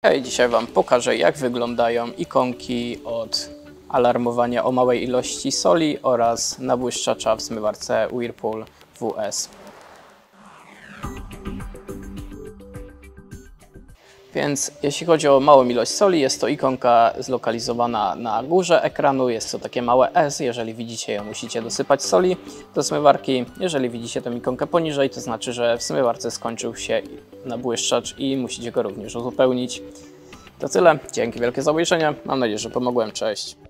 I dzisiaj Wam pokażę, jak wyglądają ikonki od alarmowania o małej ilości soli oraz nabłyszczacza w zmywarce Whirlpool WS. Więc jeśli chodzi o małą ilość soli, jest to ikonka zlokalizowana na górze ekranu. Jest to takie małe S. Jeżeli widzicie ją, musicie dosypać soli do zmywarki. Jeżeli widzicie tę ikonkę poniżej, to znaczy, że w zmywarce skończył się nabłyszczacz i musicie go również uzupełnić. To tyle. Dzięki wielkie za obejrzenie. Mam nadzieję, że pomogłem. Cześć.